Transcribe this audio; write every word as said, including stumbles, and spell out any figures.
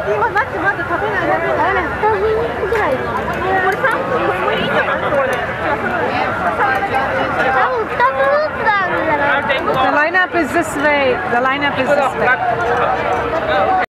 今まずまず食べない。あれふたふんぐらい。これさんぷんこれもいいんじゃない？これ。多分ふたつずつなんじゃない？ The lineup is this way. The lineup is this way.